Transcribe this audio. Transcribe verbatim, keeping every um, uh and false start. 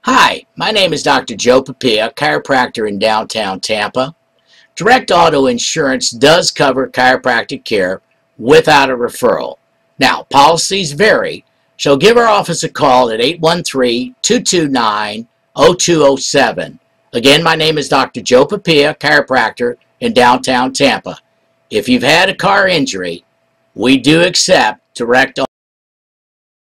Hi, my name is Doctor Joe Papia, chiropractor in downtown Tampa. Direct auto insurance does cover chiropractic care without a referral. Now, policies vary, so give our office a call at eight one three, two two nine, zero two zero seven. Again, my name is Doctor Joe Papia, chiropractor in downtown Tampa. If you've had a car injury, we do accept direct